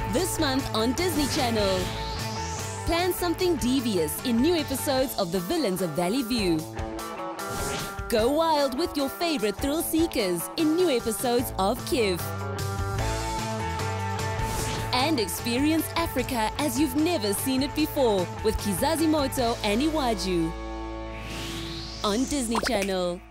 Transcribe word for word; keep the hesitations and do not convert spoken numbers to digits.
This month on Disney Channel. Plan something devious in new episodes of The Villains of Valley View. Go wild with your favorite thrill seekers in new episodes of Kiv. And experience Africa as you've never seen it before with Kizazi Moto and Iwaju on Disney Channel.